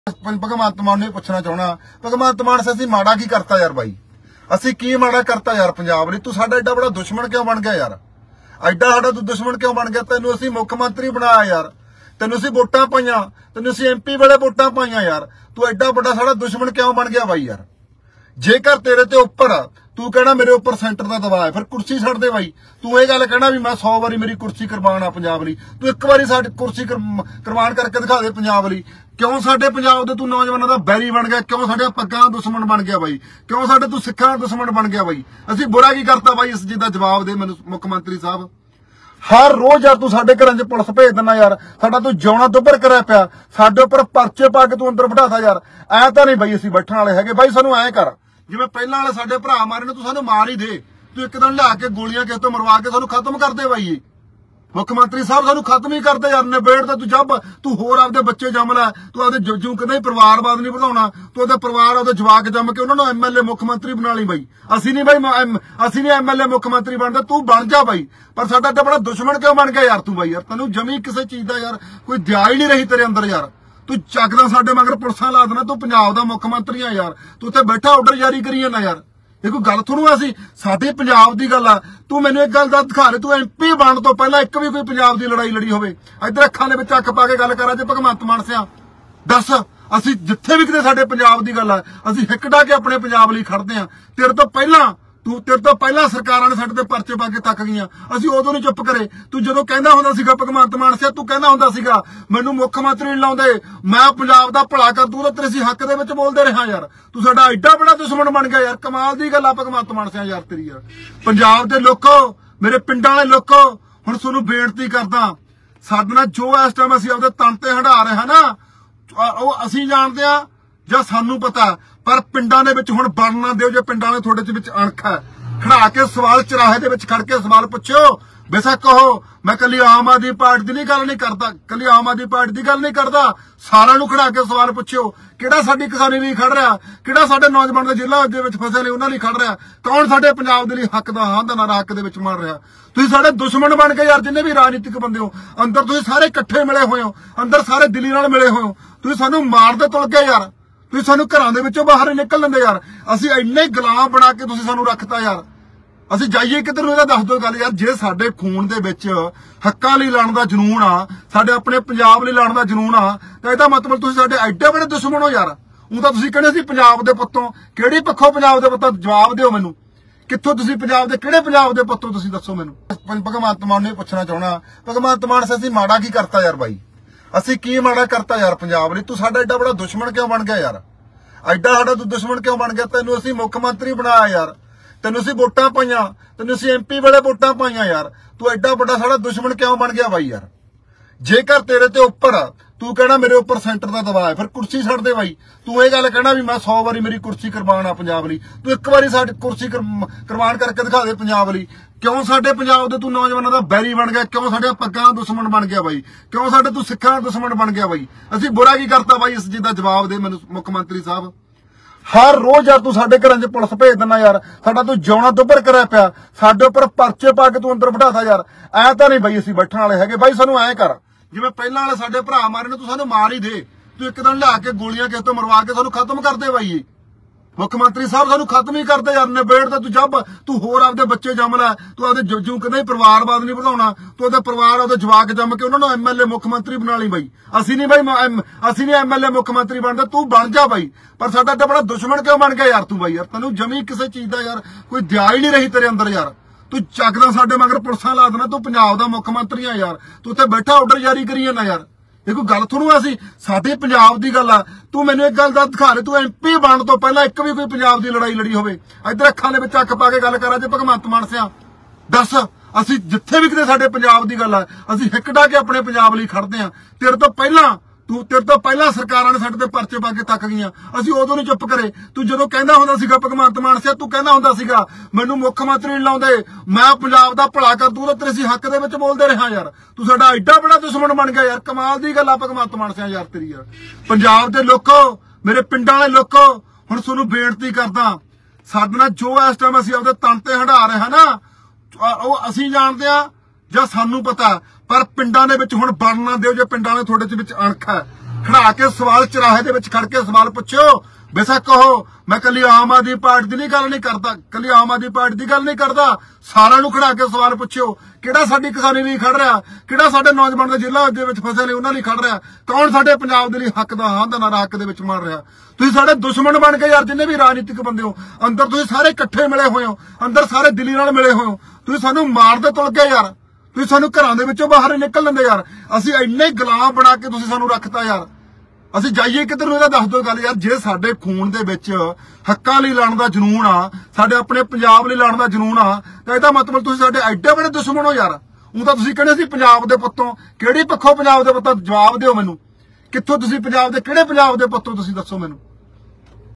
भगवंत मान ने पूछना चाहना, भगवंत मान से माड़ा की करता यार भाई, असी की माड़ा करता यार पंजाब ने? तू साडा एडा बड़ा दुश्मन क्यों बन गया यार? एडा साडा तू दुश्मन क्यों बन गया? तेनू असी मुख्यमंत्री बनाया यार, तेनू असी वोटां पाईयां, तेनू असी MP वाले वोटां पाईयां यार, तू एडा बड़ा साडा दुश्मन क्यों बन गया भाई यार? जेकर तेरे ते उपर तू कहना मेरे उपर सेंटर का दबाव है, फिर कुर्सी छड़ दे भाई। तू ये गल कहना भी मैं 100 बारी मेरी कुर्सी कुर्बान आ पंजाब लई, तू एक बारी साडी कुर्सी कुर्बान करके दिखा दे पंजाब लई। क्यों साडे पंजाब दे तू नौजवानों दा बैरी बन गया? क्यों साडे पग्गां दुश्मन बन गया भाई? क्यों साडे तू सिखां दुश्मन बन गया भाई? असीं बुरा की करता भाई? इस चीज दा जवाब दे मैनूं मुख्यमंत्री साहब। हर रोज यार तू साडे घरां च पुलिस भेज दिना यार, साडा तू जिउणा दुभर करिया पिया, साडे उपर परचे पा के तू अंदर बिठाता यार। ऐ तां नहीं भाई असीं बैठण वाले हैगे भाई, सानूं ऐ कर जिवें पहिलां वाले साडे भरा मारे ने, तू सानूं मार ही दे। तू एक दिन लिया के गोलियां किस तो मरवा के सानूं खत्म कर दे भाई। मुख्यमंत्री साहब सानूं खत्म ही कर दे यार, निबेड़ ते तू जब तू होर आपदे बच्चे जम लै, तू आपदे जू कहंदे परिवारवाद नहीं बढ़ाउणा, तू आपदे परिवार आपदे जवाक जम के उन्हां नूं MLA मुख्यमंत्री बना ली भाई। असीं नहीं भाई, असीं नहीं MLA मुख्यमंत्री बनदे, तू बन जा भाई। पर साडा एडा बड़ा दुश्मन क्यों बन गया यार तू भाई? यार तैनूं जमी किसी चीज दा यार कोई दया ही नहीं रही तेरे अंदर यार। तू चकदा साडे मगर पुलिसां ला देना, तू पंजाब दा मुख्यमंत्री है यार, तू उत्थे बैठा ऑर्डर जारी करी जाना यार। ये कोई गल थोड़ू असी साडे पंजाब दी गल आ। तू मैनूं एक गल दा दिखा रहे, तू MP बन तो पहला एक भी कोई पंजाब दी लड़ाई लड़ी होवे? इधर अखां दे विच अख पा के गल करा जे भगवंत मान सिया दस, असी जिथे भी किते साडे पंजाब दी गल आ असी हिक ढा के अपने पंजाब लई खड़दे आ। तेरे तो पहला सरकारां ने साडे ते परचे पा के तक गईयां, असी उदों नहीं चुप करे। तू जदों कहंदा हुंदा सीगा भगवंत मान सिया, तू कहंदा हुंदा सीगा मैनूं मुख्यमंत्री नहीं लाउंदे, मैं पंजाब दा भला कर दूं, तेरे असीं हक दे विच बोलदे रहा यार। तू साडा एडा बड़ा दुश्मन बन गया यार, कमाल दी गल आ भगवंत मान सिया यार तेरी यार। पंजाब दे लोको, मेरे पिंडां वाले लोको, हुण तुहानूं बेनती करदा, साडे नाल जो इस टाइम असीं आपदे तन ते हंडा रहे हां ना, ਉਹ ਅਸੀਂ ਜਾਣਦੇ ਆ ਜਾਂ ਸਾਨੂੰ ਪਤਾ, ਪਰ ਪਿੰਡਾਂ ਦੇ ਵਿੱਚ ਹੁਣ ਬਣ ਨਾ ਦਿਓ। ਜੇ ਪਿੰਡਾਂ ਦੇ ਤੁਹਾਡੇ ਚ ਵਿੱਚ ਅਣਖ ਹੈ, ਖੜਾ ਕੇ ਸਵਾਲ ਚਰਾਹੇ ਦੇ ਵਿੱਚ ਖੜ ਕੇ ਸਵਾਲ ਪੁੱਛੋ। बेशक कहो मैं कली आम आदमी पार्टी की गल नहीं करता, कली आम आदमी पार्टी की गल नहीं करता, सारा नूं खड़ा के सवाल पुछो किहड़ा साडी किसानी लई खड़ रहा, किहड़ा साडे नौजवान दे जिला दे विच फसे ने उन्हां लई खड़ रहा, कौन साडे पंजाब दे लई हक दा हां दा नारा हक दे विच मार रहा। तुसीं साडे दुश्मन बन गए यार, जिन्ने भी राजनीतिक बंदे हो अंदर तुसीं सारे इकट्ठे मिले हुए हो, अंदर सारे दिल्ली नाल मिले हुए हो, तुसीं सानूं मारदे तुल गए यार, तुसीं सानूं घरां दे विचों बाहर निकल लंदे यार। असीं इन्ने गुलाम बना के तुसीं सानूं रखता यार, ਅਸੀਂ ਜਾਈਏ ਕਿੱਧਰ ਨੂੰ? ਇਹਦਾ ਦੱਸ ਦਿਓ ਗੱਲ ਯਾਰ। ਜੇ ਸਾਡੇ ਖੂਨ ਦੇ ਵਿੱਚ ਹੱਕਾਂ ਲਈ ਲੜਨ ਦਾ ਜਨੂਨ ਆ, ਸਾਡੇ ਆਪਣੇ ਪੰਜਾਬ ਲਈ ਲੜਨ ਦਾ ਜਨੂਨ ਆ, ਤਾਂ ਇਹਦਾ ਮਤਲਬ ਤੁਸੀਂ ਸਾਡੇ ਐਡੇ ਬੜੇ ਦੁਸ਼ਮਣ ਹੋ ਯਾਰ। ਉਹ ਤਾਂ ਤੁਸੀਂ ਕਹਿੰਦੇ ਸੀ ਪੰਜਾਬ ਦੇ ਪੁੱਤੋਂ, ਕਿਹੜੀ ਪੱਖੋਂ ਪੰਜਾਬ ਦੇ ਪੁੱਤੋਂ? ਜਵਾਬ ਦਿਓ ਮੈਨੂੰ, ਕਿੱਥੋਂ ਤੁਸੀਂ ਪੰਜਾਬ ਦੇ, ਕਿਹੜੇ ਪੰਜਾਬ ਦੇ ਪੁੱਤੋਂ ਤੁਸੀਂ ਦੱਸੋ ਮੈਨੂੰ। ਭਗਵੰਤ ਮਾਨ ਨੂੰ ਪੁੱਛਣਾ ਚਾਹਣਾ, ਭਗਵੰਤ ਮਾਨ ਸੇ ਅਸੀਂ ਮਾੜਾ ਕੀ ਕਰਤਾ ਯਾਰ ਬਾਈ? ਅਸੀਂ ਕੀ ਮਾੜਾ ਕਰਤਾ ਯਾਰ ਪੰਜਾਬ ਲਈ? ਤੂੰ ਸਾਡਾ ਐਡਾ ਬੜਾ ਦੁਸ਼ਮਣ ਕਿਉਂ ਬਣ ਗਿਆ ਯਾਰ? ਐਡਾ ਸਾਡਾ ਤੂੰ ਦੁਸ਼ਮਣ ਕਿਉਂ ਬਣ ਗਿਆ? ਤੈਨੂੰ ਅਸੀਂ ਮੁੱਖ ਮੰਤਰੀ ਬਣਾਇਆ ਯਾਰ, ਤੈਨੂੰ ਅਸੀਂ ਵੋਟਾਂ ਪਾਈਆਂ, ਤੈਨੂੰ ਅਸੀਂ MP ਵਾਲੇ ਵੋਟਾਂ ਪਾਈਆਂ ਯਾਰ, ਤੂੰ ਐਡਾ ਵੱਡਾ ਸਾਡਾ ਦੁਸ਼ਮਣ ਕਿਉਂ ਬਣ ਗਿਆ ਬਾਈ ਯਾਰ? ਜੇਕਰ ਤੇਰੇ ਤੇ ਉੱਪਰ ਤੂੰ ਕਹਿਣਾ ਮੇਰੇ ਉੱਪਰ ਸੈਂਟਰ ਦਾ ਦਬਾਅ ਹੈ, ਫਿਰ ਕੁਰਸੀ ਛੱਡ ਦੇ ਬਾਈ। ਤੂੰ ਇਹ ਗੱਲ ਕਹਿਣਾ ਵੀ ਮੈਂ 100 ਵਾਰੀ ਮੇਰੀ ਕੁਰਸੀ ਕੁਰਬਾਨ ਆ ਪੰਜਾਬ ਲਈ, ਤੂੰ ਇੱਕ ਵਾਰੀ ਸਾਡੀ ਕੁਰਸੀ ਕੁਰਬਾਨ ਕਰਕੇ ਦਿਖਾ ਦੇ ਪੰਜਾਬ ਲਈ। ਕਿਉਂ ਸਾਡੇ ਪੰਜਾਬ ਦੇ ਤੂੰ ਨੌਜਵਾਨਾਂ ਦਾ ਬੈਰੀ ਬਣ ਗਿਆ? ਕਿਉਂ ਸਾਡੇ ਪੱਗਾਂ ਦੁਸ਼ਮਣ ਬਣ ਗਿਆ ਬਾਈ? ਕਿਉਂ ਸਾਡੇ ਤੂੰ ਸਿੱਖਾਂ ਦੁਸ਼ਮਣ ਬਣ ਗਿਆ ਬਾਈ? ਅਸੀਂ ਬੁਰਾ ਕੀ ਕਰਤਾ ਬਾਈ? ਇਸ ਚੀਜ਼ ਦਾ ਜਵਾਬ ਦੇ ਮੈਨੂੰ ਮੁੱਖ ਮੰਤਰੀ ਸਾਹਿਬ। हर रोज यार तू साडे घरां च पुलिस भेज दिना यार, साडा तू जिउणा दुभर करिया पिया, साडे उपर परचे पा के तू अंदर बिठाता यार। ऐ तां नहीं भाई असीं बैठण वाले हैगे भाई, सानूं ऐ कर जिवें पहिलां वाले साडे भरा मारे ने, तू सानूं मार ही दे। तू एक दिन लिया के गोलियां किस तो मरवा के सानूं खत्म कर दे भाई। मुख्यमंत्री साहब सानूं खत्म ही कर दे यार, निबेड़ ते तू जब तू होर आपदे बच्चे जम लै, तू आपदे जू कहंदे परिवारवाद नहीं बढ़ाउणा, तू आपदे परिवार आपदे जवाक जम के उन्हां नूं MLA मुख्यमंत्री बना ली भाई। असीं नहीं भाई, असीं नहीं MLA मुख्यमंत्री बनदे, तू बन जा भाई। पर साडा एडा बड़ा दुश्मन क्यों बन गया यार तू भाई? यार तैनूं जमी किसी चीज दा यार कोई दया ही नहीं रही तेरे अंदर यार। तू चकदा साडे मगर पुलिसां ला देना, तू पंजाब दा मुख्यमंत्री है यार, तू उत्थे बैठा ऑर्डर जारी करी जाना यार। ये कोई गल थोड़ू असी साडे पंजाब दी गल आ। तू मैनूं एक गल दा दिखा रहे, तू MP बन तो पहला एक भी कोई पंजाब दी लड़ाई लड़ी होवे? इधर अखां दे विच अख पा के गल करा जे भगवंत मान सिया दस, असी जिथे भी किते साडे पंजाब दी गल आ असी हिक ढा के अपने पंजाब लई खड़दे आ। तेरे तो पहला सरकारां ने साडे ते परचे पा के तक गईयां, असी उदों नहीं चुप करे। तू जदों कहंदा हुंदा सीगा भगवंत मान सिया, तू कहंदा हुंदा सीगा मैनूं मुख मंत्री नहीं लाउंदे, मैं पंजाब दा भला कर दूं, तेरे असीं हक दे विच बोलदे रहा यार। तू साडा एडा बड़ा दुश्मन बन गया यार, कमाल दी गल आ भगवंत मान सिया यार तेरी यार। पंजाब दे लोको, मेरे पिंडां वाले लोको, हुण तुहानूं बेनती करदा, साडे नाल जो इस टाइम असीं आपदे तन ते हंडा रहे हां ना, ਉਹ ਅਸੀਂ ਜਾਣਦੇ ਆ ਜਾਂ ਸਾਨੂੰ ਪਤਾ, ਪਰ ਪਿੰਡਾਂ ਦੇ ਵਿੱਚ ਹੁਣ ਬਣ ਨਾ ਦਿਓ। ਜੇ ਪਿੰਡਾਂ ਦੇ ਤੁਹਾਡੇ ਚ ਵਿੱਚ ਅਣਖ ਹੈ, ਖੜਾ ਕੇ ਸਵਾਲ ਚਰਾਹੇ ਦੇ ਵਿੱਚ ਖੜ ਕੇ ਸਵਾਲ ਪੁੱਛਿਓ। ਬੇਸ਼ੱਕ ਕਹੋ ਮੈਂ ਕੱਲੀ ਆਮ ਆਦਮੀ ਪਾਰਟੀ ਦੀ ਗੱਲ ਨਹੀਂ ਕਰਦਾ, ਕੱਲੀ ਆਮ ਆਦਮੀ ਪਾਰਟੀ ਦੀ ਗੱਲ ਨਹੀਂ ਕਰਦਾ, ਸਾਰਿਆਂ ਨੂੰ ਖੜਾ ਕੇ ਸਵਾਲ ਪੁੱਛਿਓ। ਕਿਹੜਾ ਸਾਡੀ ਕਿਸਾਨੀ ਲਈ ਖੜ ਰਿਹਾ, ਕਿਹੜਾ ਸਾਡੇ ਨੌਜਵਾਨ ਦੇ ਜ਼ਿਲ੍ਹਾ ਦੇ ਵਿੱਚ ਫਸੇ ਨੇ ਉਹਨਾਂ ਲਈ ਖੜ ਰਿਹਾ, ਕੌਣ ਸਾਡੇ ਪੰਜਾਬ ਦੇ ਲਈ ਹੱਕ ਦਾ ਹਾਂ ਦਾ ਨਾਰਾ ਹੱਕ ਦੇ ਵਿੱਚ ਮਾਰ ਰਿਹਾ। ਤੁਸੀਂ ਸਾਡੇ ਦੁਸ਼ਮਣ ਬਣ ਕੇ ਯਾਰ, ਜਿੰਨੇ ਵੀ ਰਾਜਨੀਤਿਕ ਬੰਦੇ ਹੋ ਅੰਦਰ ਤੁਸੀਂ ਸਾਰੇ ਇਕੱਠੇ ਮਿਲੇ ਹੋਏ ਹੋ, ਅੰਦਰ ਸਾਰੇ ਦਿੱਲੀ ਨਾਲ ਮਿਲੇ ਹੋਏ ਹੋ। ਤੁਸੀਂ ਸਾਨੂੰ ਮਾਰਦੇ ਤੁਲ ਕੇ ਯਾਰ, ਤੁਸੀਂ ਸਾਨੂੰ ਘਰਾਂ ਦੇ ਵਿੱਚੋਂ ਬਾਹਰ ਨਿਕਲ ਲੈਂਦੇ ਯਾਰ। ਅਸੀਂ ਇੰਨੇ ਗੁਲਾਮ ਬਣਾ ਕੇ ਤੁਸੀਂ ਸਾਨੂੰ ਰੱਖਤਾ ਯਾਰ। ਅਸੀਂ ਜਾਈਏ ਕਿੱਧਰ ਨੂੰ, ਇਹਦਾ ਦੱਸ ਦਿਓ ਗੱਲ ਯਾਰ। ਜੇ ਸਾਡੇ ਖੂਨ ਦੇ ਵਿੱਚ ਹੱਕਾਂ ਲਈ ਲੜਨ ਦਾ ਜਨੂਨ ਆ, ਸਾਡੇ ਆਪਣੇ ਪੰਜਾਬ ਲਈ ਲੜਨ ਦਾ ਜਨੂਨ ਆ, ਤਾਂ ਇਹਦਾ ਮਤਲਬ ਤੁਸੀਂ ਸਾਡੇ ਐਡੇ ਬੜੇ ਦੁਸ਼ਮਣ ਹੋ ਯਾਰ। ਉਹ ਤਾਂ ਤੁਸੀਂ ਕਹਿੰਦੇ ਸੀ ਪੰਜਾਬ ਦੇ ਪੁੱਤੋਂ, ਕਿਹੜੀ ਪੱਖੋਂ ਪੰਜਾਬ ਦੇ ਪੁੱਤੋਂ? ਜਵਾਬ ਦਿਓ ਮੈਨੂੰ, ਕਿੱਥੋਂ ਤੁਸੀਂ ਪੰਜਾਬ ਦੇ, ਕਿਹੜੇ ਪੰਜਾਬ ਦੇ ਪੁੱਤੋਂ ਤੁਸੀਂ ਦੱਸੋ ਮੈਨੂੰ।